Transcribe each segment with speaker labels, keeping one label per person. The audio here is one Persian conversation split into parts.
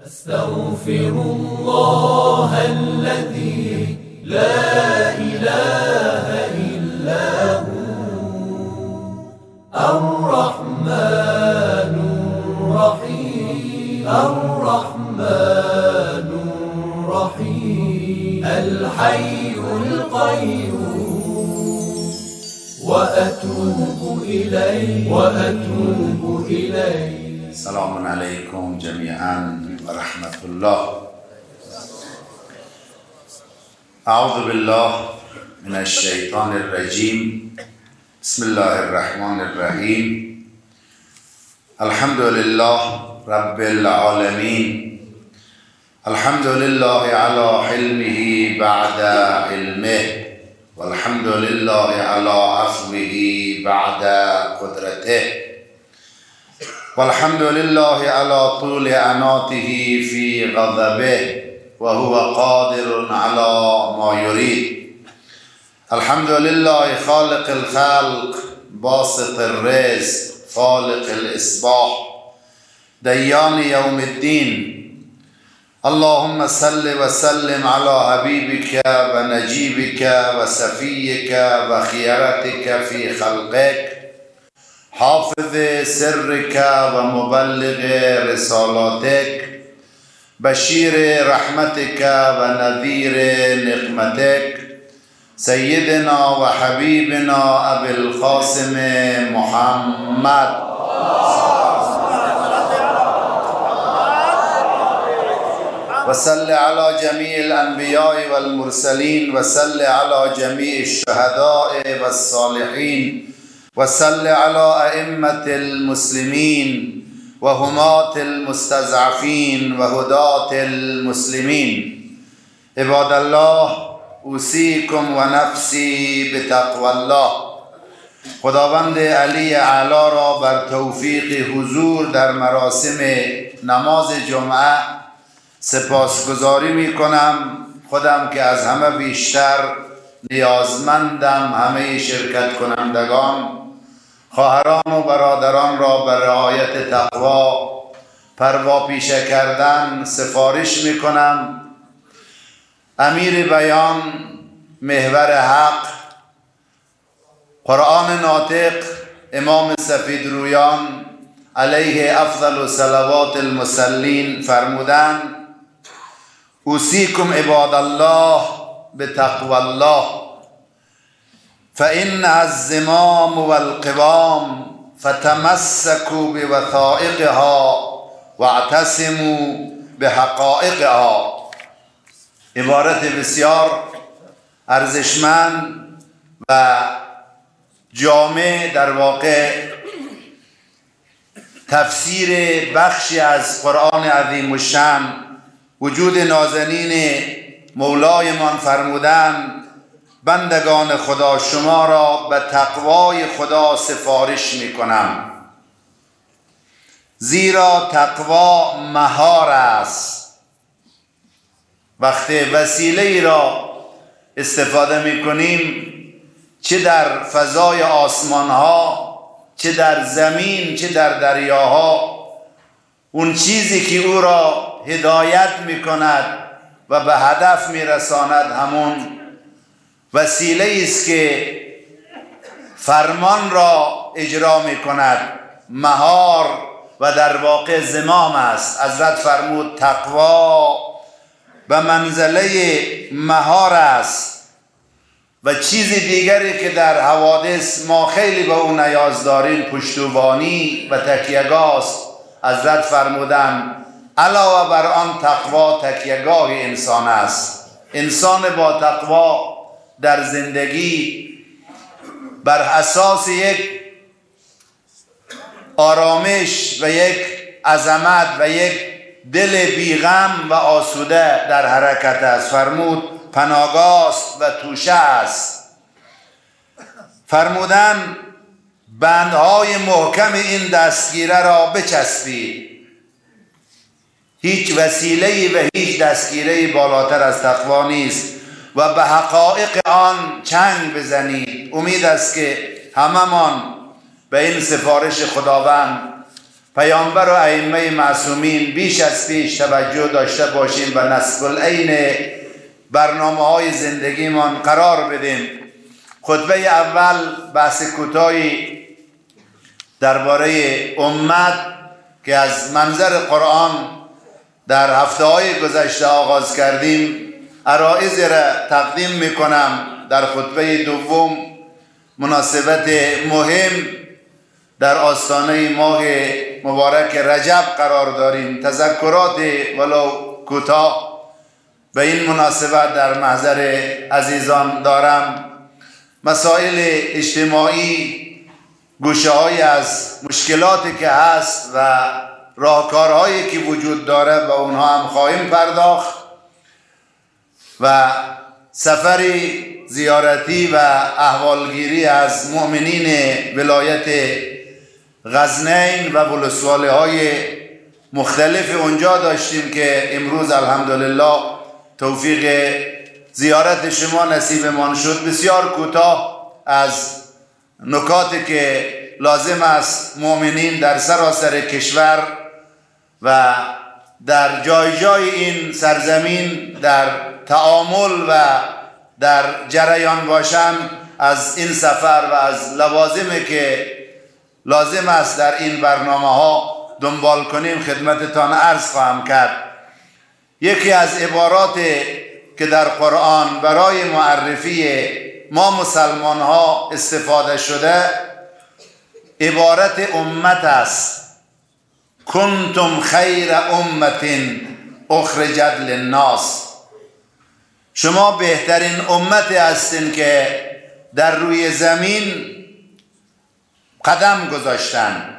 Speaker 1: أستغفر الله الذي لا إله إلا هو الرحمن الرحيم الرحمن الرحيم الحي القيوم وأتوب إليه
Speaker 2: سلام عليكم جميعا ورحمة الله. أعوذ بالله من الشيطان الرجيم. بسم الله الرحمن الرحيم. الحمد لله رب العالمين. الحمد لله على حلمه بعد علمه، والحمد لله على عفوه بعد قدرته، والحمد لله على طول عناته في غضبه وهو قادر على ما يريد. الحمد لله خالق الخلق باسط الرزق فالق الإصباح ديان يوم الدين. اللهم صل وسلم على حبيبك ونجيبك وسفيك وخيرتك في خلقك حافظ سرك ومبلغ رسالاتك بشير رحمتك ونذير نقمتك سيدنا وحبيبنا أبي القاسم محمد وصل على جميع الأنبياء والمرسلين وصل على جميع الشهداء والصالحين وصل على أئمة المسلمين وهماة المستضعفين وهداة المسلمين. عباد الله، اوصیکم و نفسی بتقوى الله. خداوند علی اعلی را بر توفیق حضور در مراسم نماز جمعه سپاسگزاری می کنم. خودم که از همه بیشتر نیازمندم همه شرکت کنندگان، خواهران و برادران را بر رعایت تقوا پروا پیشه کردن سفارش می کنم. امیر بیان، محور حق، قرآن ناطق، امام سفید رویان علیه افضل صلوات المصلین فرمودند: اوصیکم عباد الله بتقوى الله فإن الزمام والقوام فتمسكوا بوثائقها واعتصموا بحقائقها. عبارت بسیار ارزشمند و جامع، در واقع تفسیر بخشی از قرآن عظیم الشأن. وجود نازنین مولایمان فرمودند: بندگان خدا، شما را به تقوای خدا سفارش می کنم، زیرا تقوا مهار است. وقتی وسیله ای را استفاده می کنیم، چه در فضای آسمان ها، چه در زمین، چه در دریاها، اون چیزی که او را هدایت می کند و به هدف می رساند همون وسیله است که فرمان را اجرا می کند، مهار و در واقع زمام است. حضرت فرمود تقوا به منزله مهار است و چیز دیگری که در حوادث ما خیلی به اون نیاز داریم پشتوانی و تکیه‌گاست. حضرت فرمودند علاوه بر آن تقوا تکیه‌گاه انسان است. انسان با تقوا در زندگی بر اساس یک آرامش و یک عظمت و یک دل بیغم و آسوده در حرکت است. فرمود پناهگاست و توشه است. فرمودن بندهای محکم این دستگیره را بچسبید. هیچ وسیله‌ای و هیچ دستگیره‌ای بالاتر از تقوا نیست و به حقایق آن چنگ بزنید. امید است که هممان به این سفارش خداوند پیامبر و ائمه معصومین بیش از پیش توجه داشته باشیم و نصب العین برنامه‌های زندگیمان قرار بدیم. خطبه اول بحث کوتاهی درباره امت که از منظر قرآن در هفته‌های گذشته آغاز کردیم عرایض را تقدیم میکنم. در خطبه دوم مناسبت مهم در آستانه ماه مبارک رجب قرار داریم. تذکرات ولو کوتاه به این مناسبت در محضر عزیزان دارم. مسائل اجتماعی، گوشه‌های از مشکلاتی که هست و راهکارهایی که وجود داره به اونها هم خواهیم پرداخت و سفری زیارتی و احوالگیری از مؤمنین ولایت غزنین و ولسوالی های مختلف اونجا داشتیم که امروز الحمدلله توفیق زیارت شما نصیبمان شد. بسیار کوتاه از نکاتی که لازم است مؤمنین در سراسر کشور و در جای جای این سرزمین در تعامل و در جریان باشند از این سفر و از لوازمی که لازم است در این برنامه ها دنبال کنیم خدمتتان عرض خواهم کرد. یکی از عبارات که در قرآن برای معرفی ما مسلمان ها استفاده شده عبارت امت است. کنتم خیر امت اخرجت للناس. شما بهترین امتی هستین که در روی زمین قدم گذاشتن.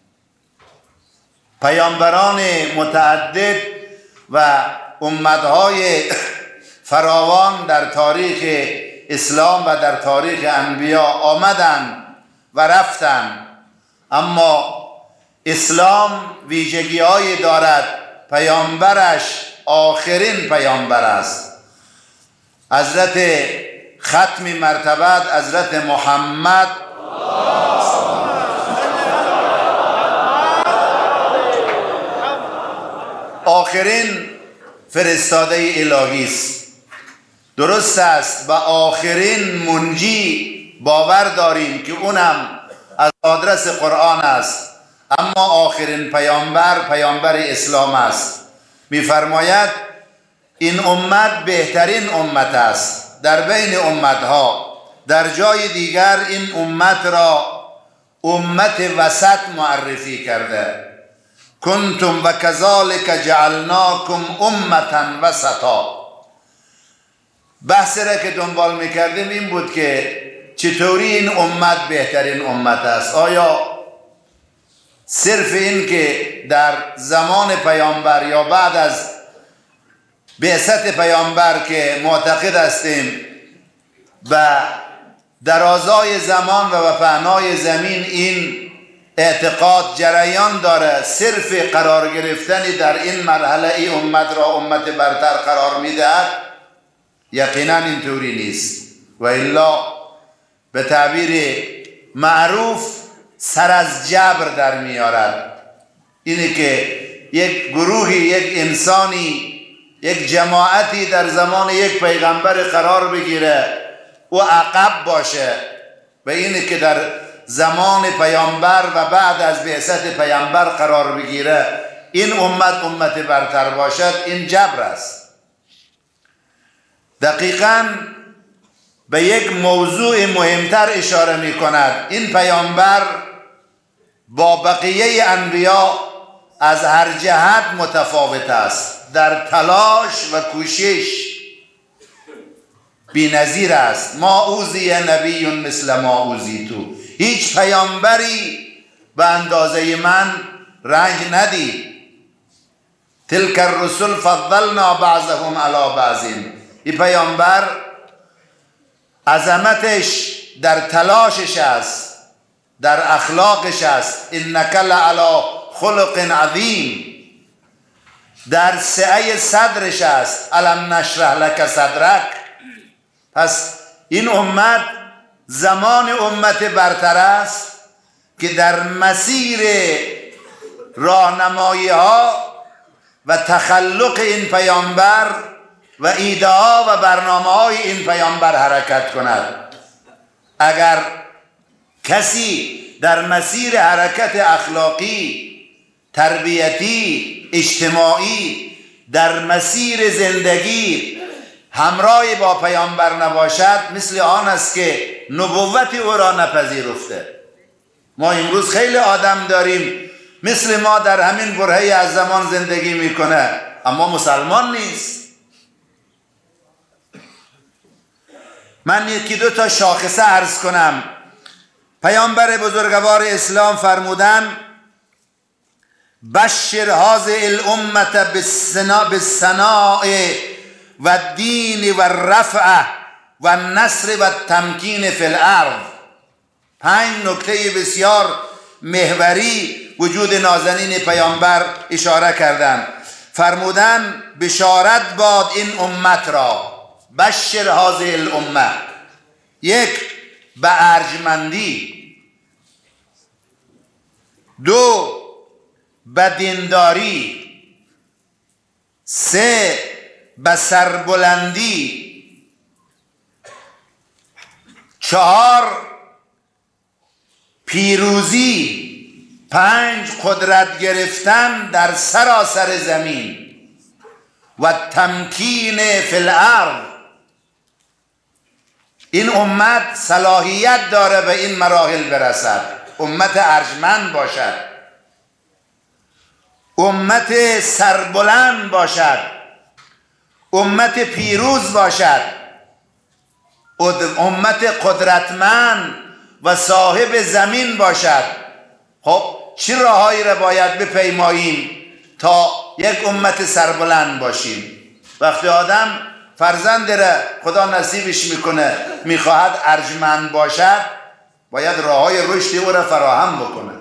Speaker 2: پیامبران متعدد و امتهای فراوان در تاریخ اسلام و در تاریخ انبیا آمدن و رفتن، اما اسلام ویژگی‌هایی دارد. پیامبرش آخرین پیامبر است. حضرت ختم مرتبت حضرت محمد آخرین فرستاده الهی است. درست است و آخرین منجی باور داریم که اونم از آدرس قرآن است، اما آخرین پیامبر پیامبر اسلام است. می‌فرماید این امت بهترین امت است در بین امتها. در جای دیگر این امت را امت وسط معرفی کرده. کنتم و کذالک جعلناکم امتا وسطا. بحث را که دنبال میکردیم این بود که چطوری این امت بهترین امت است. آیا صرف این که در زمان پیامبر یا بعد از بعثت پیامبر که معتقد هستیم و درازای زمان و پهنای زمین این اعتقاد جریان داره صرف قرار گرفتنی در این مرحله ای امت را امت برتر قرار میدهد؟ یقینا اینطوری نیست. و الا به تعبیر معروف سر از جبر در میارد. اینه که یک گروهی، یک انسانی، یک جماعتی در زمان یک پیغمبر قرار بگیره و عقب باشه و اینه که در زمان پیامبر و بعد از بعثت پیامبر قرار بگیره این امت برتر باشد، این جبر است. دقیقاً به یک موضوع مهمتر اشاره می کند. این پیامبر با بقیه انبیا از هر جهت متفاوت است. در تلاش و کوشش بی‌نظیر است. ما اوذی نبی مثل ما اوذی تو. هیچ پیامبری به اندازه من رنج ندید. تلک الرسل فضلنا بعضهم علی بعض. این پیامبر عظمتش در تلاشش است، در اخلاقش است. انک لعلی خلق عظیم. در سعه صدرش است. الم نشرح لک صدرک. پس این امت زمان امت برتر است که در مسیر راهنمایی ها و تخلق این پیامبر و ایده ها و برنامه های این پیامبر حرکت کند. اگر کسی در مسیر حرکت اخلاقی، تربیتی، اجتماعی، در مسیر زندگی همراه با پیامبر نباشد، مثل آن است که نبوت او را نپذیرفته. ما امروز خیلی آدم داریم مثل ما در همین برهه از زمان زندگی میکنه اما مسلمان نیست. من یکی دو تا شاخصه عرض کنم. پیامبر بزرگوار اسلام فرمودن بشر هذه الامه بالثناء و الدین و الرفع و النصر و التمکین فی الارض. 5 نکته بسیار محوری وجود نازنین پیامبر اشاره کردند. فرمودن بشارت باد این امت را، بشر هذه الامه. 1 به ارجمندی، 2 به دینداری، 3 به سربلندی، 4 پیروزی، 5 قدرت گرفتن در سراسر زمین و تمکین فی الارض. این امت صلاحیت داره به این مراحل برسد. امت ارجمند باشد، امت سربلند باشد، امت پیروز باشد، امت قدرتمند و صاحب زمین باشد. خب چه راههایی را باید بپیماییم تا یک امت سربلند باشیم؟ وقتی آدم فرزند را خدا نصیبش میکنه میخواهد ارجمند باشد، باید راههای رشد او را فراهم بکنه.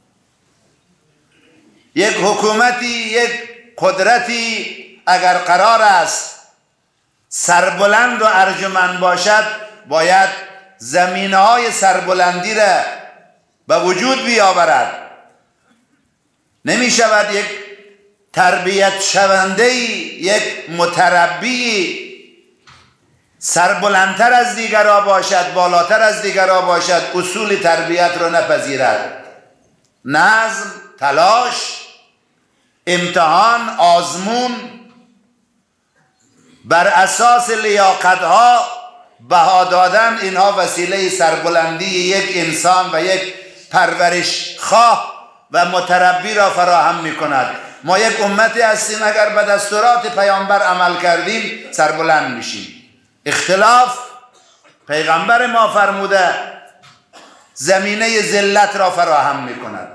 Speaker 2: یک حکومتی، یک قدرتی اگر قرار است سربلند و ارجمند باشد، باید زمینه‌های سربلندی را به وجود بیاورد. نمی شود یک تربیت شونده، یک متربی سربلندتر از دیگرها باشد، بالاتر از دیگرها باشد، اصول تربیت را نپذیرد. نظم، تلاش، امتحان، آزمون، بر اساس لیاقت‌ها بها دادن، اینها وسیله سربلندی یک انسان و یک پرورش خواه و متربی را فراهم می کند. ما یک امتی هستیم اگر به دستورات پیامبر عمل کردیم سربلند میشیم. اختلاف پیغمبر ما فرموده زمینه ذلت را فراهم می کند.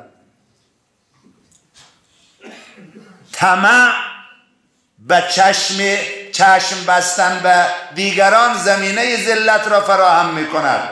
Speaker 2: طمع به چشم بستن به دیگران زمینه ذلت را فراهم می کند.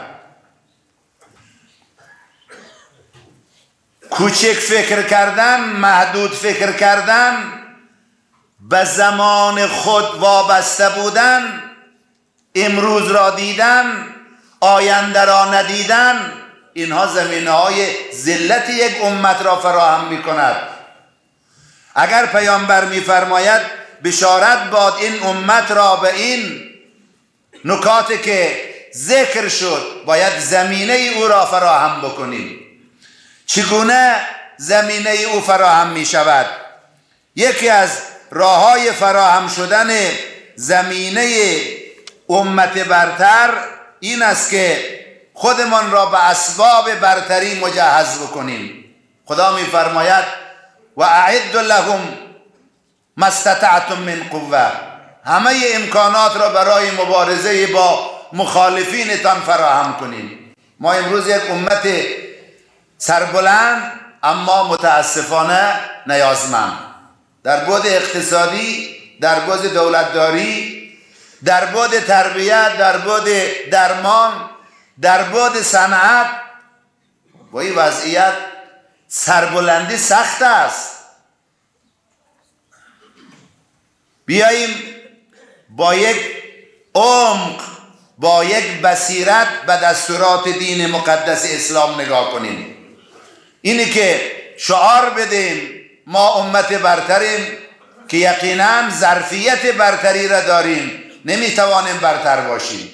Speaker 2: کوچک فکر کردن، محدود فکر کردن، به زمان خود وابسته بودن، امروز را دیدن، آینده را ندیدن، اینها زمینه های ذلت یک امت را فراهم می کند. اگر پیامبر می فرماید بشارت باد این امت را به این نکاتی که ذکر شد، باید زمینه او را فراهم بکنیم. چگونه زمینه او فراهم می شود؟ یکی از راه‌های فراهم شدن زمینه امت برتر این است که خودمان را به اسباب برتری مجهز بکنیم. خدا می فرماید و اعد لهم ما استطعتم من قوه، همه امکانات را برای مبارزه با مخالفینتان فراهم کنیم. ما امروز یک امت سربلند اما متاسفانه نیازمند، در بعد اقتصادی، در بعد دولتداری، در بعد تربیت، در بعد درمان، در بعد صنعت. با این وضعیت سربلندی سخت است. بیاییم با یک عمق، با یک بصیرت به دستورات دین مقدس اسلام نگاه کنیم. اینی که شعار بدیم ما امت برتریم که یقینا ظرفیت برتری را داریم، نمیتوانیم برتر باشیم.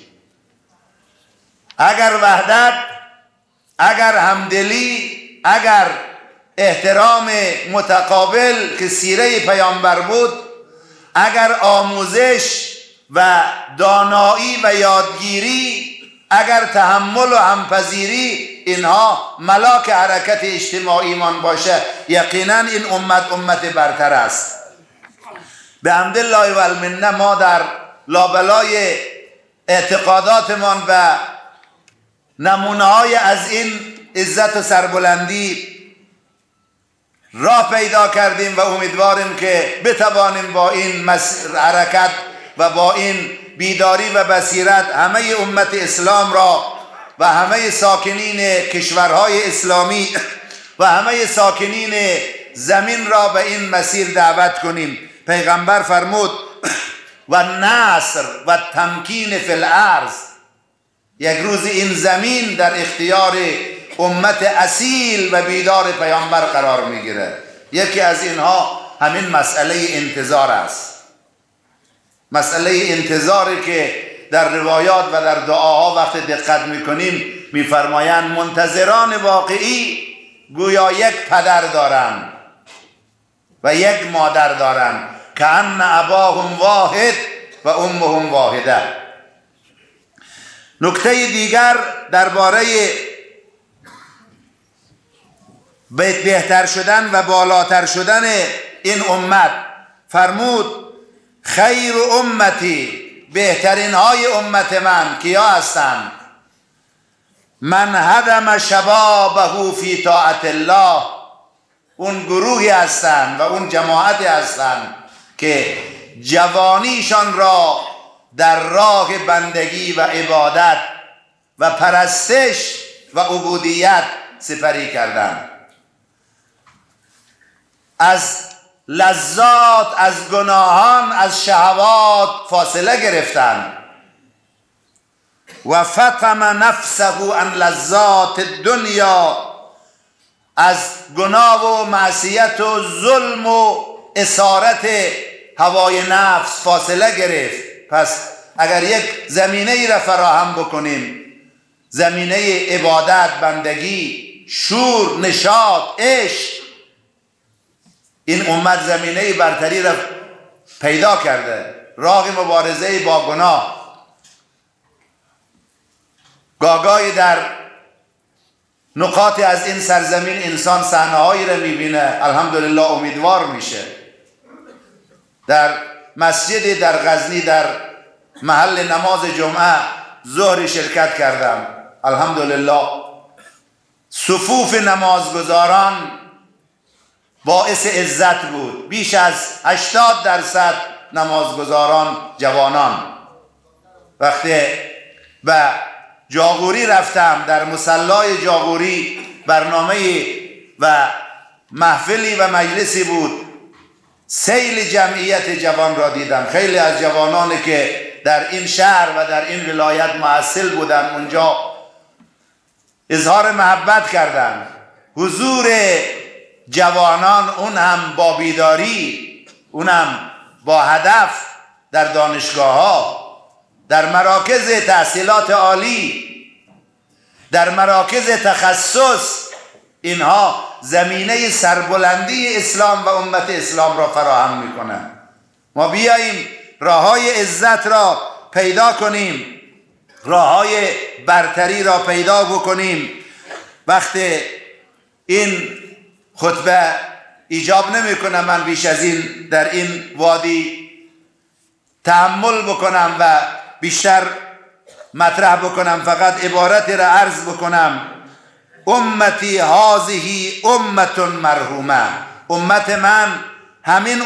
Speaker 2: اگر وحدت، اگر همدلی، اگر احترام متقابل که سیره پیامبر بود، اگر آموزش و دانایی و یادگیری، اگر تحمل و همپذیری، اینها ملاک حرکت اجتماعی من باشه، یقینا این امت برتر است. به حمدالله و المنه ما در لابلای اعتقاداتمان و نمونه های از این عزت و سربلندی راه پیدا کردیم و امیدواریم که بتوانیم با این حرکت و با این بیداری و بصیرت همه امت اسلام را و همه ساکنین کشورهای اسلامی و همه ساکنین زمین را به این مسیر دعوت کنیم. پیغمبر فرمود و نصر و تمکین فی الارض، یک روز این زمین در اختیار امت اصیل و بیدار پیامبر قرار میگیره. یکی از اینها همین مسئله انتظار است. مسئله انتظاری که در روایات و در دعاها وقت دقت میکنیم میفرمایند منتظران واقعی گویا یک پدر دارند و یک مادر دارند، که ان اباهم واحد و امهم واحده. نکته دیگر درباره بهتر شدن و بالاتر شدن این امت فرمود خیر امتی، بهترین های امت من کیا هستند؟ من هدم شبابه فی طاعت الله، اون گروهی هستند و اون جماعتی هستند که جوانیشان را در راه بندگی و عبادت و پرستش و عبودیت سپری کردند. از لذات، از گناهان، از شهوات فاصله گرفتند و فطم نفسه عن لذات الدنیا، از گناه و معصیت و ظلم و اسارت هوای نفس فاصله گرفت. پس اگر یک زمینه ای را فراهم بکنیم، زمینه عبادت، بندگی، شور، نشاط، عشق، این امت زمینه برتری را پیدا کرده. راه مبارزه با گناه، گاگای در نقاطی از این سرزمین انسان صحنه‌هایی را میبینه، الحمدلله امیدوار میشه. در مسجدی در غزنی در محل نماز جمعه ظهر شرکت کردم، الحمدلله صفوف نمازگزاران باعث عزت بود. بیش از 80% نمازگزاران جوانان. وقتی به جاغوری رفتم، در مصلای جاغوری برنامه و محفلی و مجلسی بود، سیل جمعیت جوان را دیدم. خیلی از جوانانی که در این شهر و در این ولایت محصل بودن اونجا اظهار محبت کردند. حضور جوانان، اون هم با بیداری، اون هم با هدف، در دانشگاه ها، در مراکز تحصیلات عالی، در مراکز تخصص، اینها زمینه سربلندی اسلام و امت اسلام را فراهم میکنند. ما بیاییم راههای عزت را پیدا کنیم، راههای برتری را پیدا بکنیم. وقتی این خطبه ایجاب نمیکنه من بیش از این در این وادی تأمل بکنم و بیشتر مطرح بکنم، فقط عبارتی را عرض بکنم. امتی هذه امت مرحومه، امت من همین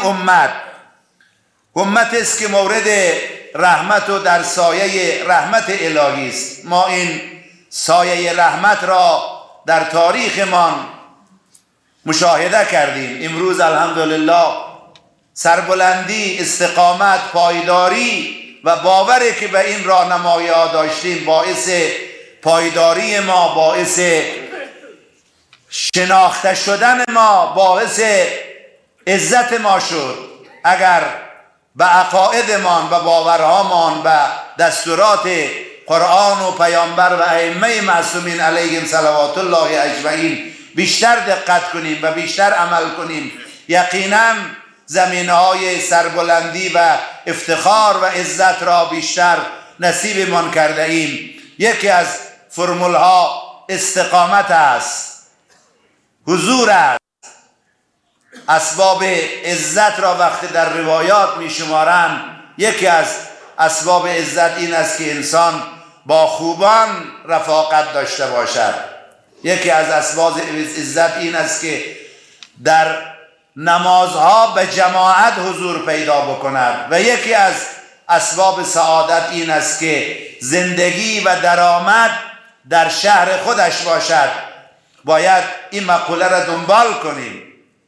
Speaker 2: امت است که مورد رحمت و در سایه رحمت الهی است. ما این سایه رحمت را در تاریخمان مشاهده کردیم. امروز الحمدلله سربلندی، استقامت، پایداری و باوری که به این راهنمایی ها داشتیم باعث پایداری ما، باعث شناخته شدن ما، باعث عزت ما شد اگر به عقایدمان و باورهامان و دستورات قرآن و پیامبر و ائمه معصومین علیهم صلوات الله اجمعین بیشتر دقت کنیم و بیشتر عمل کنیم، یقینا زمینه‌های سربلندی و افتخار و عزت را بیشتر نصیبمان کرده ایم. یکی از فرمولها استقامت است، حضور است. اسباب عزت را وقتی در روایات می شمارند، یکی از اسباب عزت این است که انسان با خوبان رفاقت داشته باشد. یکی از اسباب عزت این است که در نمازها به جماعت حضور پیدا بکند و یکی از اسباب سعادت این است که زندگی و درآمد در شهر خودش باشد. باید این مقوله را دنبال کنیم.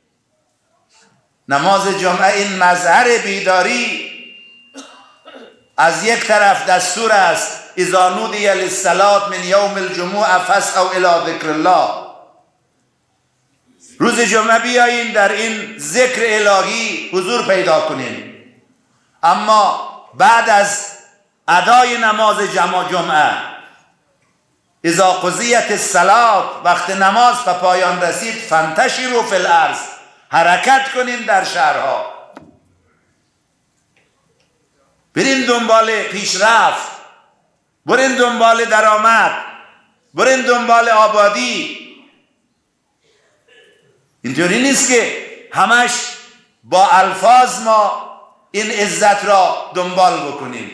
Speaker 2: نماز جمعه این مظهر بیداری از یک طرف دستور است اذا نودی للصلاة من یوم الجمعه فاسعوا الی ذکر الله. روز جمعه بیاییم در این ذکر الهی حضور پیدا کنیم. اما بعد از ادای نماز جمعه اذا قضیت الصلاة، وقت نماز به پایان رسید، فانتشروا فی الارض، حرکت کنیم در شهرها، برین دنبال پیشرفت، برین دنبال درآمد، برین دنبال آبادی. اینطوری نیست که همش با الفاظ ما این عزت را دنبال بکنیم.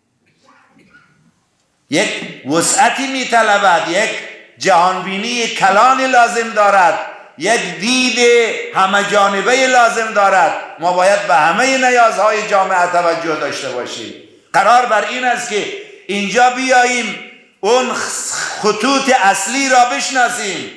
Speaker 2: یک وسعتی میطلبد، یک جهانبینی کلانی لازم دارد، یک دید همه جانبه لازم دارد. ما باید به همه نیازهای جامعه توجه داشته باشیم. قرار بر این است که اینجا بیاییم اون خطوط اصلی را بشناسیم،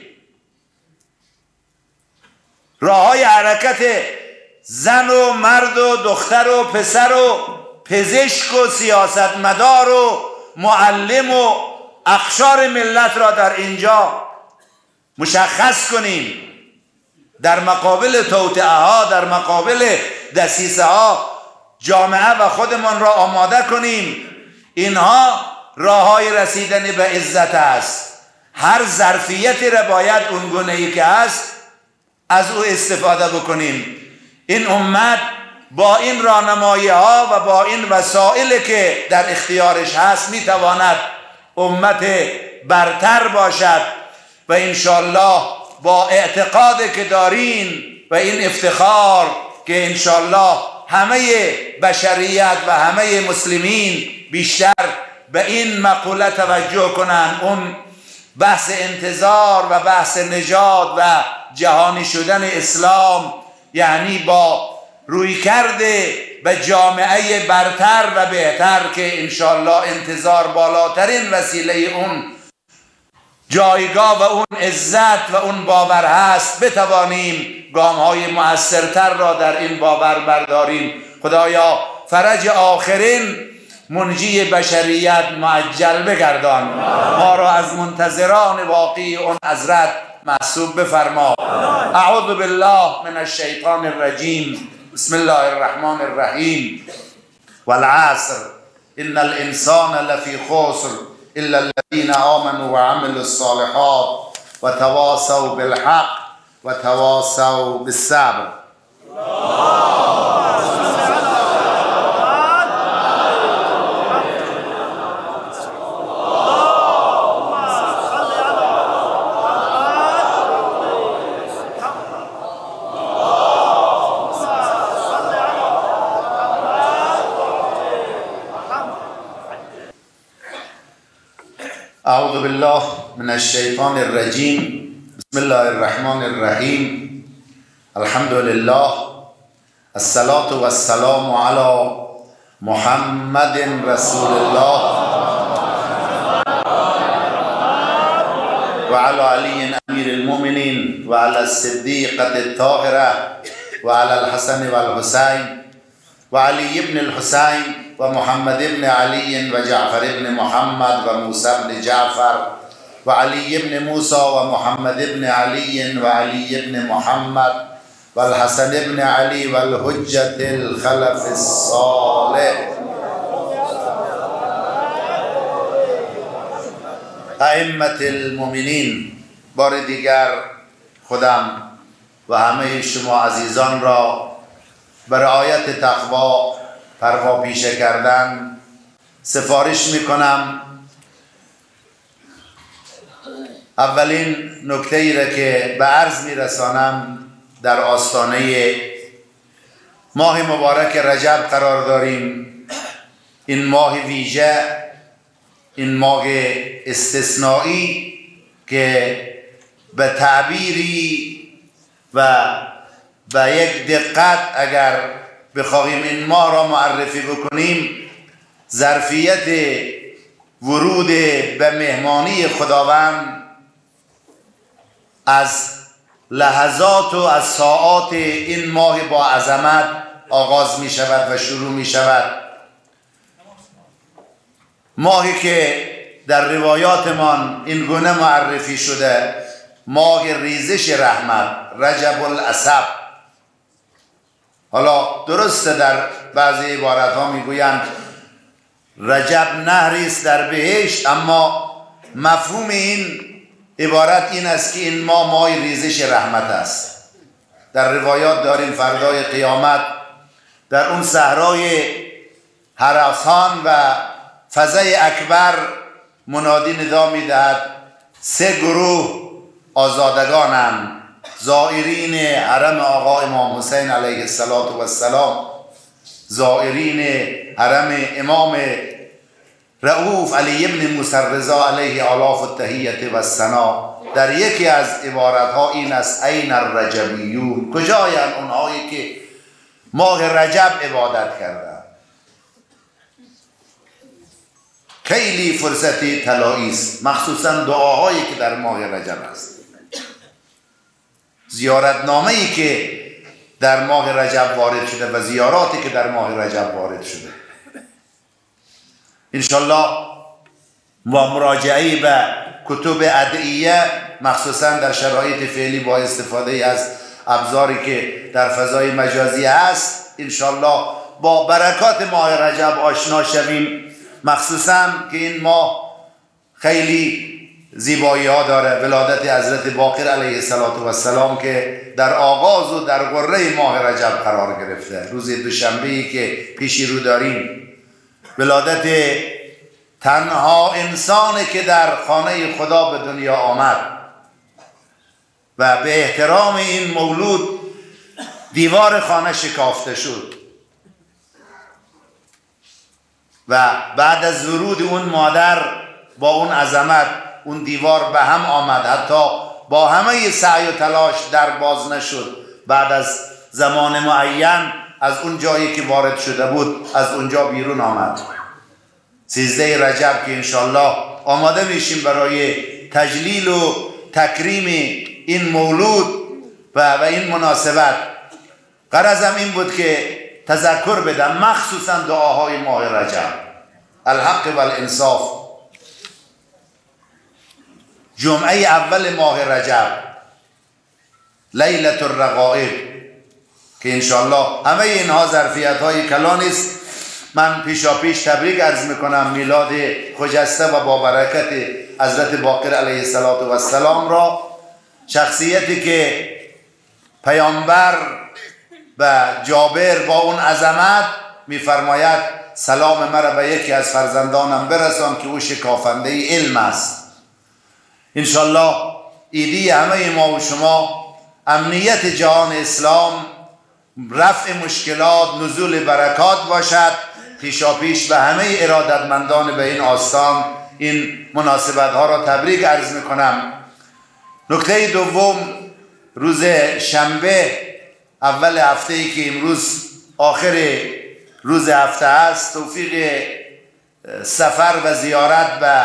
Speaker 2: راههای حرکت زن و مرد و دختر و پسر و پزشک و سیاستمدار و معلم و اقشار ملت را در اینجا مشخص کنیم. در مقابل توطئه ها، در مقابل دسیسه ها جامعه و خودمان را آماده کنیم. اینها راههای رسیدن به عزت است. هر ظرفیتی را باید اون گونه‌ای که هست از او استفاده بکنیم. این امت با این راهنمایی ها و با این وسایلی که در اختیارش هست میتواند امت برتر باشد و انشالله با اعتقاد که دارین و این افتخار که انشالله همه بشریت و همه مسلمین بیشتر به این مقوله توجه کنند، اون بحث انتظار و بحث نجات و جهانی شدن اسلام، یعنی با روی کرده به جامعه برتر و بهتر که انشالله انتظار بالاترین وسیله اون جایگاه و اون عزت و اون باور هست، بتوانیم گام‌های مؤثرتر را در این باور برداریم. خدایا فرج آخرین منجی بشریت معجل بگردان، ما را از منتظران واقعی اون حضرت محسوب بفرما. اعوذ بالله من الشیطان الرجیم. بسم الله الرحمن الرحیم. والعصر ان الانسان لفی خسر الا الذين آمنوا وعملوا الصالحات وتواصوا بالحق وتواصوا بالصبر. اعوذ بالله من الشیطان الرجیم. بسم الله الرحمن الرحیم. الحمد لله الصلاة والسلام علی محمد رسول الله وعلى علی امیر المؤمنین وعلى الصدیقة الطاهرة وعلى الحسن والحسین وعلي ابن الحسين ومحمد ابن علي وجعفر ابن محمد وموسى ابن جعفر وعلي ابن موسى ومحمد ابن علي وعلي ابن محمد والحسن ابن علی والحجة الخلف الصالح، ائمة المؤمنین. بار دیگر خودم و همه شما عزیزان را به رعایت تقوا پروا پیشه کردن سفارش میکنم. اولین نکته ای را که به عرض میرسانم، در آستانه ماه مبارک رجب قرار داریم. این ماه ویژه، این ماه استثنایی که به تعبیری و به یک دقت اگر بخواهیم این ماه را معرفی بکنیم، ظرفیت ورود به مهمانی خداوند از لحظات و از ساعات این ماه با عظمت آغاز می شود و شروع می شود. ماهی که در روایاتمان این گونه معرفی شده، ماه ریزش رحمت، رجب العصب. حالا درسته در بعضی عبارت ها میگویند رجب نهری است در بهشت، اما مفهوم این عبارت این است که این ماه ریزش رحمت است. در روایات داریم فردای قیامت در اون صحرای هراسان و فضای اکبر منادی ندا میدهد: 3 گروه آزادگانند، زائرین حرم آقا امام حسین علیه السلام، زائرین حرم امام رؤوف علی ابن موسی رضا علیه آلاف التحیه و الثنا. در یکی از عبارتها این است: این الرجبیون، کجایند اونهایی که ماه رجب عبادت کردند؟ خیلی فرصتی طلایی است، مخصوصا دعاهایی که در ماه رجب است، زیارتنامه‌ای که در ماه رجب وارد شده و زیاراتی که در ماه رجب وارد شده. انشالله با مراجعه به کتب ادعیه، مخصوصا در شرایط فعلی با استفاده از ابزاری که در فضای مجازی هست، انشالله با برکات ماه رجب آشنا شویم. مخصوصا که این ماه خیلی زیبایی ها داره. ولادت حضرت باقر علیه السلام که در آغاز و در قره ماه رجب قرار گرفته، روز دوشنبه‌ای که پیشی رو داریم. ولادت تنها انسانی که در خانه خدا به دنیا آمد و به احترام این مولود دیوار خانه شکافته شد و بعد از ورود اون مادر با اون عظمت اون دیوار به هم آمد، حتی با همه سعی و تلاش در باز نشد. بعد از زمان معین از اون جایی که وارد شده بود از اونجا بیرون آمد. 13 رجب که انشالله آماده میشیم برای تجلیل و تکریم این مولود و این مناسبت. غرضم این بود که تذکر بدم، مخصوصا دعاهای ماه رجب، الحق و الانصاف. جمعه اول ماه رجب، لیلة الرغائب، که انشالله همه اینها ظرفیت های کلان است. من پیشا پیش تبریک عرض میکنم میلاد خجسته و با برکت حضرت باقر علیه السلام را، شخصیتی که پیامبر و جابر با اون عظمت میفرماید سلام مرا به یکی از فرزندانم برسان که او شکافنده علم است. انشالله ایدی همه ما و شما امنیت جهان اسلام، رفع مشکلات، نزول برکات باشد. پیشا پیش به همه ارادتمندان به این آستان این مناسبت ها را تبریک عرض میکنم. نکته دوم، روز شنبه اول هفته ای که امروز آخر روز هفته است، توفیق سفر و زیارت به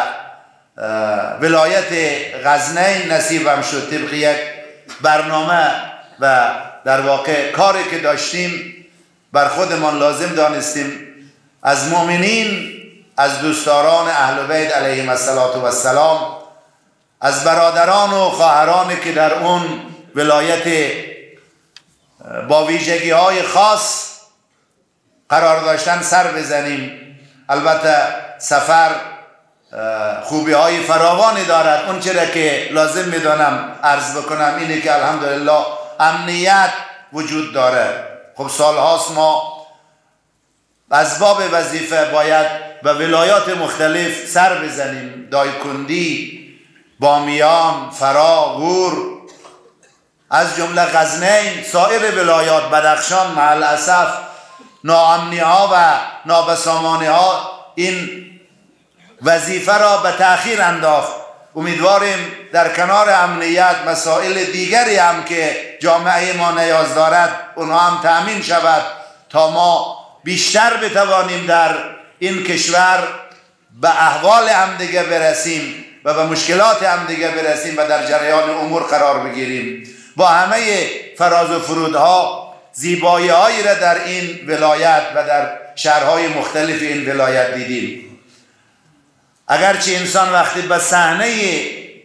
Speaker 2: ولایت غزنین نصیبم شد. طبق یک برنامه و در واقع کاری که داشتیم بر خودمان لازم دانستیم از مؤمنین، از دوستداران اهل بیت علیهم السلام، از برادران و خواهرانی که در اون ولایت با ویژگی های خاص قرار داشتن سر بزنیم. البته سفر خوبی های فراوانی دارد. اون چرا که لازم میدانم عرض بکنم اینه که الحمدلله امنیت وجود داره. خب سال هاست ما اسباب وظیفه باید به ولایات مختلف سر بزنیم، دایکندی، بامیان، فرا، غور، از جمله غزنین، سایر ولایات، بدخشان، مع الاسف ناامنی ها و نابسامانی ها این وظیفه را به تأخیر انداخت. امیدواریم در کنار امنیت مسائل دیگری هم که جامعه ما نیاز دارد اونها هم تأمین شود تا ما بیشتر بتوانیم در این کشور به احوال همدیگه برسیم و به مشکلات همدیگه برسیم و در جریان امور قرار بگیریم. با همه فراز و فرودها زیبایی هایی را در این ولایت و در شهرهای مختلف این ولایت دیدیم. اگرچه انسان وقتی به صحنه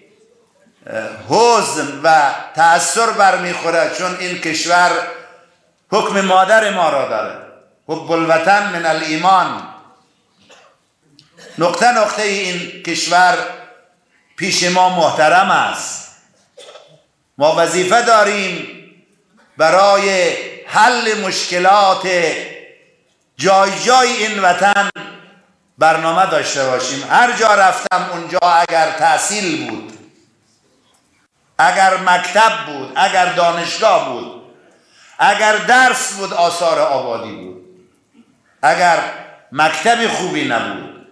Speaker 2: حزن و تأثر برمیخوره، چون این کشور حکم مادر ما را داره، حب الوطن من الایمان. نقطه این کشور پیش ما محترم است. ما وظیفه داریم برای حل مشکلات جای این وطن برنامه داشته باشیم. هر جا رفتم اونجا اگر تحصیل بود، اگر مکتب بود، اگر دانشگاه بود، اگر درس بود آثار آبادی بود، اگر مکتب خوبی نبود،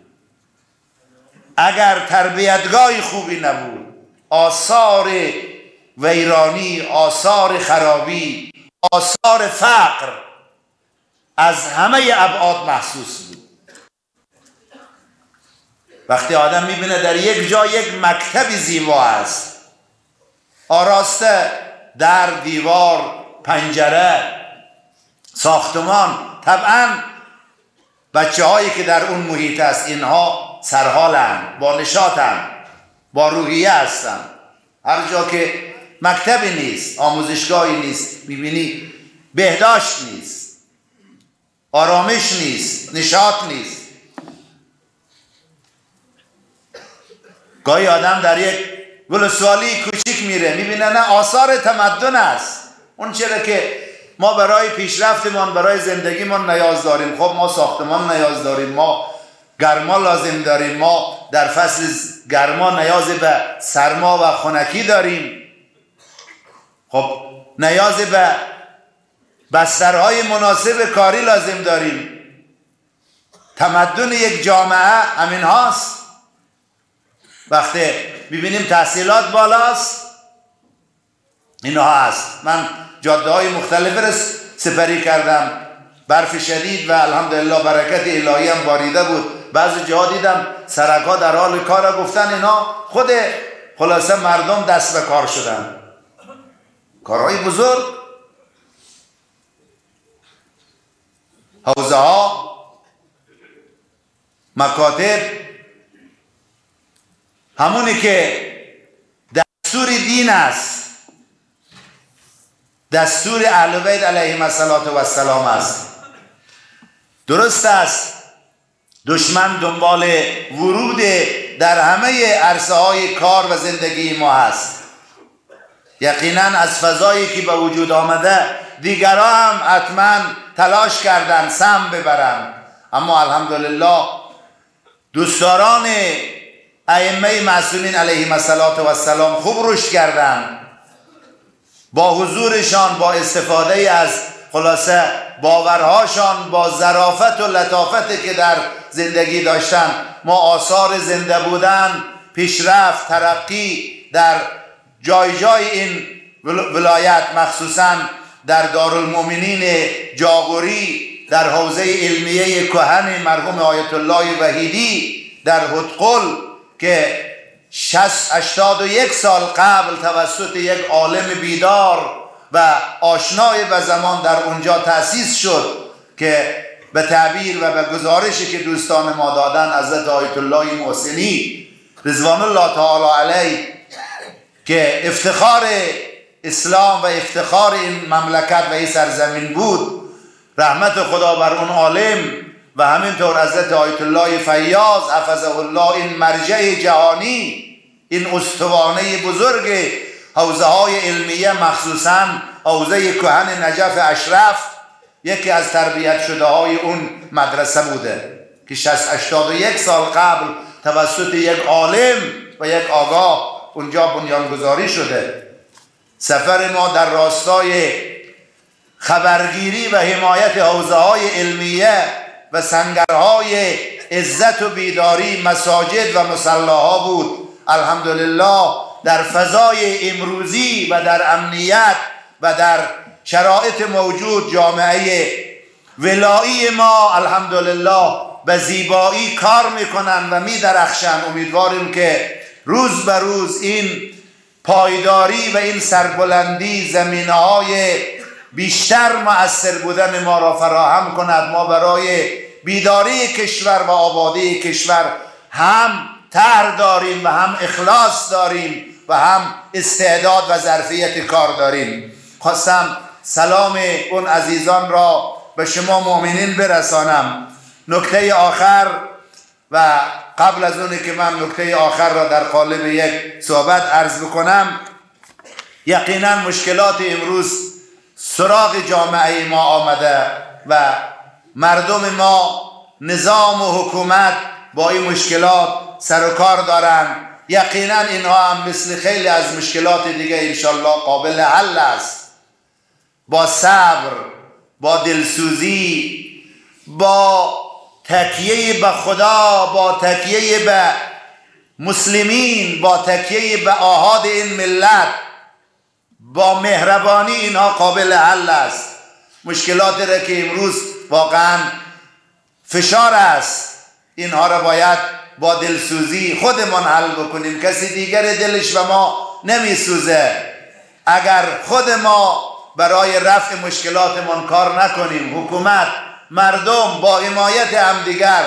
Speaker 2: اگر تربیتگاه خوبی نبود، آثار ویرانی، آثار خرابی، آثار فقر از همه ابعاد محسوس بود. وقتی آدم میبینه در یک جا یک مکتبی زیبا است، آراسته، در، دیوار، پنجره، ساختمان، طبعا بچه هایی که در اون محیط است اینها سرحالند، با نشاطند، با روحیه هستند. هر جا که مکتبی نیست، آموزشگاهی نیست، میبینی بهداشت نیست، آرامش نیست، نشاط نیست. گاهی آدم در یک ولسوالی کوچیک میره، میبینه نه آثار تمدن است. اون چرا که ما برای پیشرفتمان، برای زندگیمان نیاز داریم. خب ما ساختمان نیاز داریم، ما گرما لازم داریم، ما در فصل گرما نیاز به سرما و خنکی داریم. خب نیاز به بسترهای مناسب کاری لازم داریم. تمدن یک جامعه همین هاست. وقتی ببینیم تحصیلات بالاست، اینها هست. من جاده های مختلف را سپری کردم، برف شدید و الحمدلله برکت الهی هم باریده بود. بعضی جاها دیدم سرک‌ها در حال کار، گفتن اینا خود خلاصه مردم دست به کار شدن. کارهای بزرگ، حوزه ها، مکاتب، همونی که دستور دین است، دستور اهل بیت علیهم السلام است. درست است دشمن دنبال ورود در همه عرصه های کار و زندگی ما هست. یقینا از فضایی که به وجود آمده دیگرها هم حتما تلاش کردن سهم ببرن، اما الحمدلله دوستداران ائمه معصومین علیهم السلام خوب رشد کردن. با حضورشان، با استفاده از خلاصه باورهاشان، با ظرافت و لطافتی که در زندگی داشتن، ما آثار زنده بودن، پیشرفت، ترقی در جای این ولایت، مخصوصا در دارالمؤمنین جاغوری، در حوزه علمیه کهن مرحوم آیت الله وحیدی در هدقل که 81 سال قبل توسط یک عالم بیدار و آشنای به زمان در اونجا تأسیس شد که به تعبیر و به گزارشی که دوستان ما دادن حضرت آیت الله محسنی رضوان الله تعالی علیه که افتخار اسلام و افتخار این مملکت و این سرزمین بود. رحمت خدا بر اون عالم و همینطور حضرت آیت الله فیاض حفظه الله، این مرجع جهانی، این استوانه بزرگ حوزه های علمیه، مخصوصا حوزه کهن نجف اشرف، یکی از تربیت شده های اون مدرسه بوده که 81 سال قبل توسط یک عالم و یک آگاه اونجا بنیانگذاری شده. سفر ما در راستای خبرگیری و حمایت حوزه های علمیه و سنگرهای عزت و بیداری، مساجد و مصلاها بود. الحمدلله در فضای امروزی و در امنیت و در شرایط موجود جامعه ولایی ما الحمدلله به زیبایی کار میکنن و میدرخشن. امیدواریم که روز به روز این پایداری و این سربلندی زمینه‌های بیشتر مؤثر بودن ما را فراهم کند. ما برای بیداری کشور و آبادی کشور هم طرح داریم و هم اخلاص داریم و هم استعداد و ظرفیت کار داریم. خواستم سلام اون عزیزان را به شما مؤمنین برسانم. نکته آخر و قبل از اونی که من نکته آخر را در قالب یک صحبت عرض بکنم، یقینا مشکلات امروز سراغ جامعه ما آمده و مردم ما، نظام و حکومت با این مشکلات سر و کار دارن. یقینا اینها هم مثل خیلی از مشکلات دیگه انشالله قابل حل است. با صبر، با دلسوزی، با تکیه به خدا، با تکیه به مسلمین، با تکیه به آحاد این ملت، با مهربانی اینها قابل حل است. مشکلاتی را که امروز واقعا فشار است، اینها را باید با دلسوزی خودمان حل بکنیم. کسی دیگر دلش به ما نمیسوزه. اگر خود ما برای رفع مشکلاتمان کار نکنیم، حکومت، مردم با حمایت همدیگر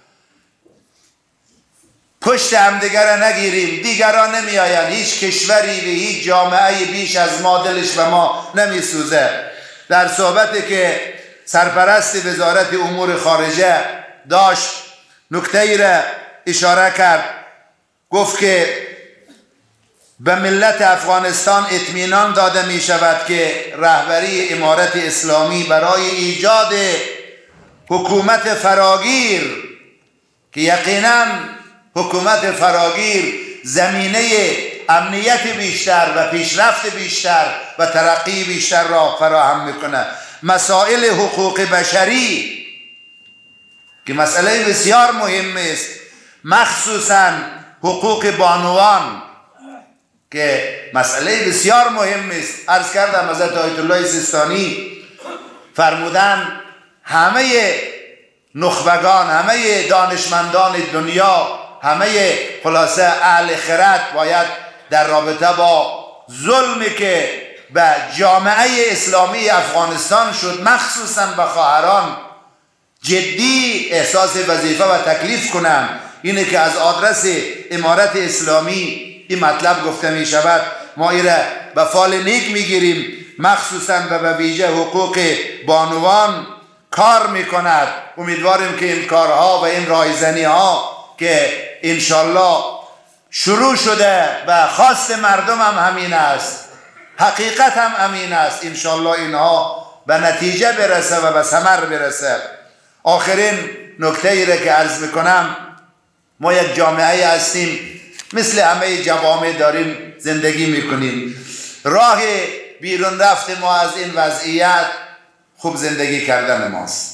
Speaker 2: پشت همدیگر نگیریم، دیگران نمی آین. هیچ کشوری و هیچ جامعه بیش از ما دلش به ما نمی سوزه. در صحبتی که سرپرست وزارت امور خارجه داشت نکته‌ای را اشاره کرد، گفت که به ملت افغانستان اطمینان داده می شود که رهبری امارت اسلامی برای ایجاد حکومت فراگیر، که یقینا حکومت فراگیر زمینه امنیت بیشتر و پیشرفت بیشتر و ترقی بیشتر را فراهم میکنه. مسائل حقوق بشری که مسئله بسیار مهم است، مخصوصا حقوق بانوان که مسئله بسیار مهم است. عرض کردم حضرت آیت الله سیستانی فرمودن همه نخبگان، همه دانشمندان دنیا، همه خلاصه اهل خرد باید در رابطه با ظلمی که به جامعه اسلامی افغانستان شد، مخصوصا به خواهران، جدی احساس وظیفه و تکلیف کنند. اینه که از آدرس امارت اسلامی این مطلب گفته می شود. ما ایره به فال نیک می گیریم، مخصوصا و به ویژه حقوق بانوان کار می کند. امیدواریم که این کارها و این رایزنی ها که انشالله شروع شده و خواست مردم هم همین است، حقیقت هم همین است، انشالله اینها به نتیجه برسه و به ثمر برسه. آخرین نکته ای را که عرض میکنم، ما یک جامعه هستیم، مثل همه جوامع داریم زندگی میکنیم. راه بیرون رفت ما از این وضعیت خوب زندگی کردن ماست.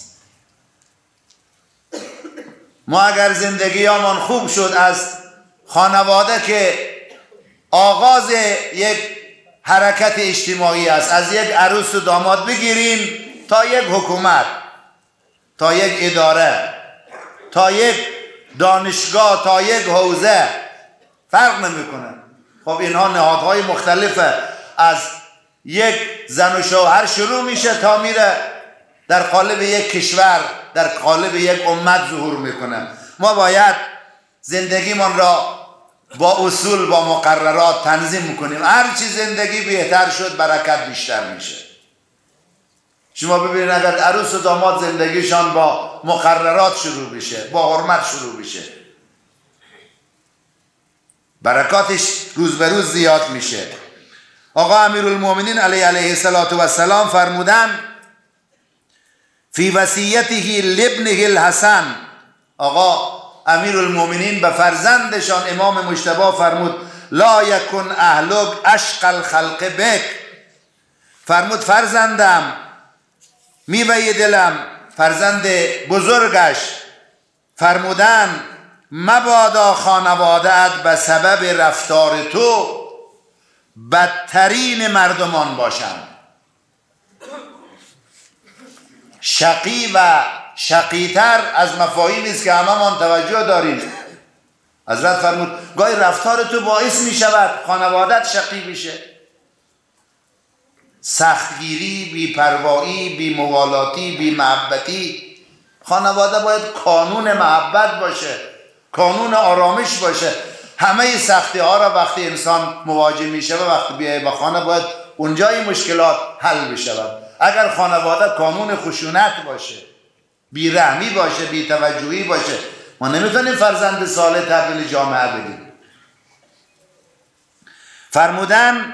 Speaker 2: ما اگر زندگیمان خوب شد، از خانواده که آغاز یک حرکت اجتماعی است، از یک عروس و داماد بگیریم تا یک حکومت، تا یک اداره، تا یک دانشگاه، تا یک حوزه، فرق نمیکنه. خب اینها نهادهای مختلفه، از یک زن و شوهر شروع میشه تا میره در قالب یک کشور، در قالب یک امت ظهور میکنه. ما باید زندگیمان را با اصول با مقررات تنظیم میکنیم، هر چی زندگی بهتر شد برکت بیشتر میشه. شما ببینید اگر عروس و داماد زندگیشان با مقررات شروع بشه، با حرمت شروع بشه، برکاتش روز به روز زیاد میشه. آقا امیرالمومنین علیه السلام فرمودن فی وصیته لابنه الحسن، آقا امیرالمومنین به فرزندشان امام مجتبی فرمود لا یکن اهلک اشقى الخلق بک، فرمود فرزندم میوه دلم، فرزند بزرگش فرمودن مبادا خانواده‌ات به سبب رفتار تو بدترین مردمان باشند. شقی و شقیتر از مفاهیمی است که هممون توجه داریم. حضرت فرمود گاهی رفتار تو باعث می شود خانوادت شقی بشه. سختگیری، بی‌پروایی، بی‌موالاتی، بی‌محبتی. خانواده باید کانون محبت باشه، کانون آرامش باشه. همه سختی ها را وقتی انسان مواجه می شود، وقتی بیایه به خانه باید اونجای مشکلات حل بشود. اگر خانواده کانون خشونت باشه، بی‌رحمی باشه، بی‌توجهی باشه، ما نمیتونیم فرزند صالح تبدیل جامعه بدیم. فرمودن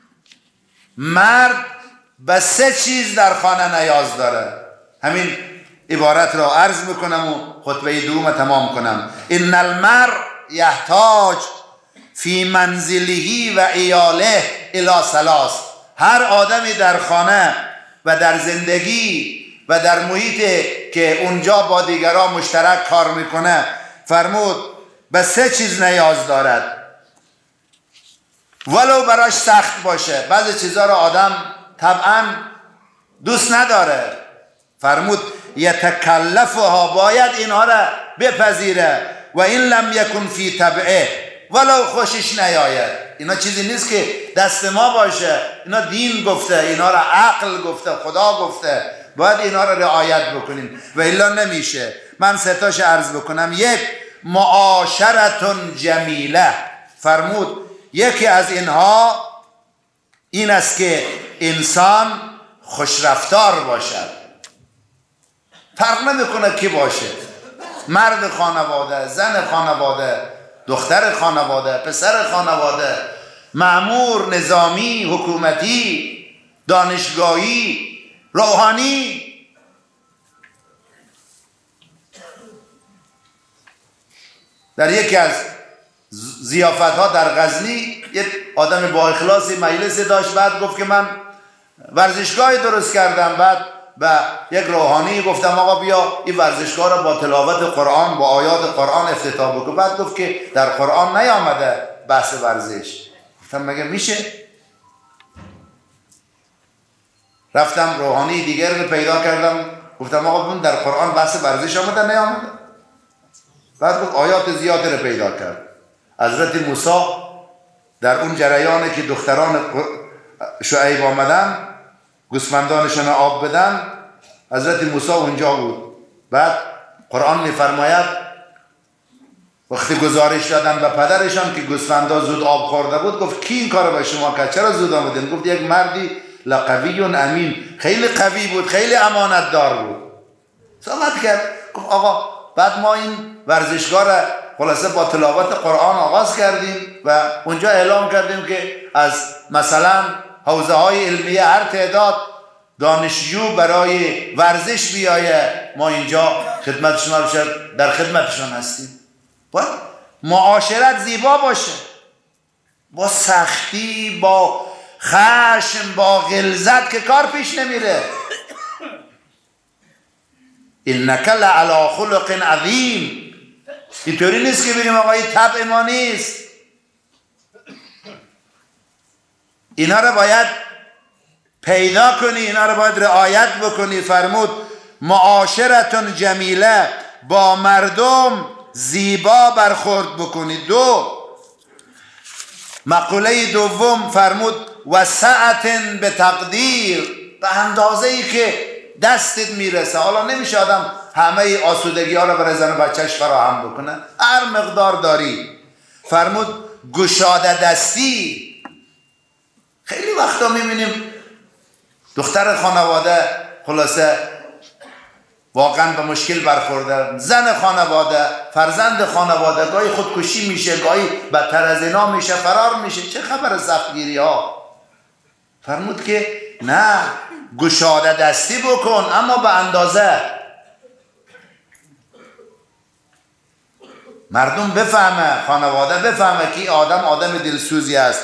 Speaker 2: مرد به 3 چیز در خانه نیاز داره. همین عبارت را عرض میکنم و خطبه دوم تمام کنم. ان المرء یحتاج فی منزله و عیاله الی 3. هر آدمی در خانه و در زندگی و در محیط که اونجا با دیگران مشترک کار میکنه، فرمود به 3 چیز نیاز دارد، ولو براش سخت باشه. بعضی چیزها را آدم طبعا دوست نداره. فرمود یتکلفها، باید اینها را بپذیره، و این لم یکن فی طبعه، ولو خوشش نیاید. اینا چیزی نیست که دست ما باشه، اینا دین گفته، اینا را عقل گفته، خدا گفته، باید اینا را رعایت بکنیم و الا نمیشه. من 3 تاش عرض بکنم. 1 معاشرتون جمیله، فرمود یکی از اینها این است که انسان خوشرفتار باشد. فرق نمیکنه کی باشه، مرد خانواده، زن خانواده، دختر خانواده، پسر خانواده، مأمور، نظامی، حکومتی، دانشگاهی، روحانی. در یکی از ضیافت‌ها در غزنی یک آدم با اخلاصی مجلس داشت، بعد گفت که من ورزشگاهی درست کردم. بعد به یک روحانی گفتم آقا بیا این ورزشگاه را با تلاوت قرآن، با آیات قرآن افتتاح بکن. بعد گفت که در قرآن نیامده بحث ورزش. گفتم مگه میشه؟ رفتم روحانی دیگر رو پیدا کردم، گفتم آقا ببین در قرآن بحث ورزش آمده نیامده؟ بعد گفت آیات زیاده رو پیدا کرد. حضرت موسی در اون جریانی که دختران شعیب آمدن گوسفندانشون آب بدن، حضرت موسی اونجا بود. بعد قرآن میفرماید وقتی گزارش دادن به پدرشان که گوسفندا زود آب خورده بود، گفت کی این کارو به شما کرد؟ چرا زود آمدین؟ گفت یک مردی لقوی امین، خیلی قوی بود، خیلی امانت دار بود. صحبت کرد. گفت آقا بعد ما این ورزشگاه را خلاصه با تلاوت قرآن آغاز کردیم و اونجا اعلام کردیم که از مثلا حوزه های علمیه هر تعداد دانشجو برای ورزش بیایه، ما اینجا خدمتشون باشد، در خدمتشون هستیم. باید معاشرت زیبا باشه، با سختی، با خشم، با غلظت که کار پیش نمیره. انک لعلی خلق عظیم. اینطوری نیست که بگیم آقا این طبع ما نیست. اینا رو باید پیدا کنی، اینا رو باید رعایت بکنی. فرمود معاشرتون جمیله، با مردم زیبا برخورد بکنی. 2 مقوله دوم فرمود وسعت به تقدیر، به اندازه ای که دستت میرسه. حالا نمیشه آدم همه آسودگی ها رو برای زن و بچهش فراهم بکنه، هر مقدار داری. فرمود گشاده دستی. خیلی وقتا میبینیم دختر خانواده خلاصه واقعا به مشکل برخورده، زن خانواده، فرزند خانواده گاهی خودکشی میشه، گاهی بدتر از اینا میشه، فرار میشه. چه خبر سختگیری ها؟ فرمود که نه، گشاده دستی بکن اما به اندازه، مردم بفهمه، خانواده بفهمه که آدم دلسوزی است.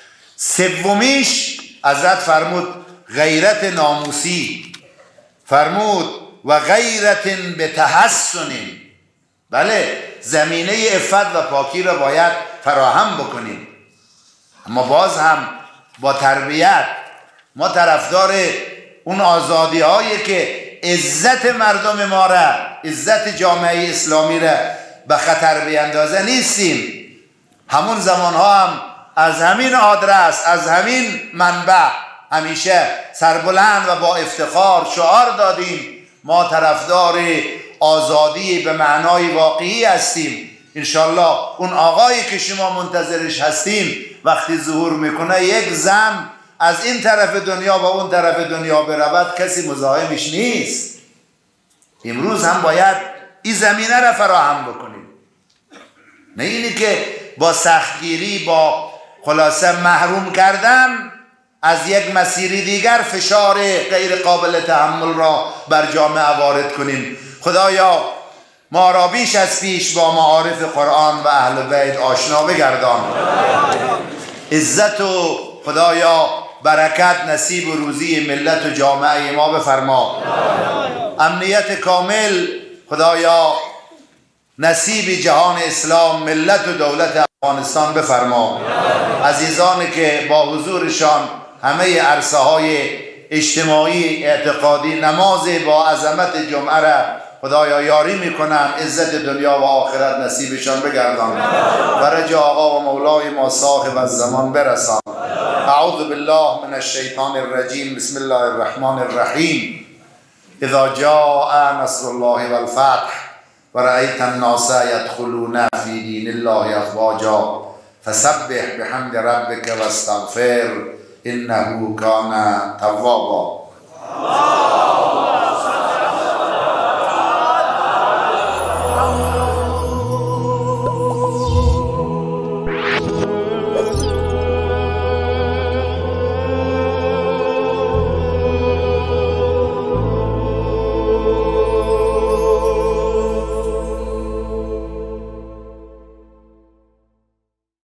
Speaker 2: سومیش حضرت فرمود غیرت ناموسی، فرمود و غیرت به تحسن. بله، زمینه عفت و پاکی را باید فراهم بکنیم، اما باز هم با تربیت. ما طرفدار اون آزادی هایی که عزت مردم ما را، عزت جامعه اسلامی را به خطر بیندازه نیستیم. همون زمان ها هم از همین آدرس، از همین منبع همیشه سربلند و با افتخار شعار دادیم ما طرفدار آزادی به معنای واقعی هستیم. انشالله اون آقایی که شما منتظرش هستیم وقتی ظهور میکنه یک زن از این طرف دنیا و اون طرف دنیا برود کسی مزاحمش نیست. امروز هم باید این زمینه را فراهم بکنیم، نه اینی که با سختگیری، با خلاصه محروم کردن از یک مسیر دیگر فشار غیر قابل تحمل را بر جامعه وارد کنیم. خدایا ما را بیش از پیش با معارف قرآن و اهل بیت آشنا بگردان. عزت و خدایا برکت نصیب و روزی ملت و جامعه ما بفرما. امنیت کامل خدایا نصیب جهان اسلام، ملت و دولت افغانستان بفرما. عزیزانی که با حضورشان همه عرصه های اجتماعی اعتقادی نماز با عظمت جمعه را خدایا یاری میکنن، عزت دنیا و آخرت نصیبشان بگردان. فرج آقا و مولای ما صاحب الزمان برسان. اعوذ بالله من الشیطان الرجیم. بسم الله الرحمن الرحیم. اذا جاء نصر الله والفتح ورأيت الناس يدخلون في دين الله افواجا فسبح بحمد ربك واستغفر انه كان توابا.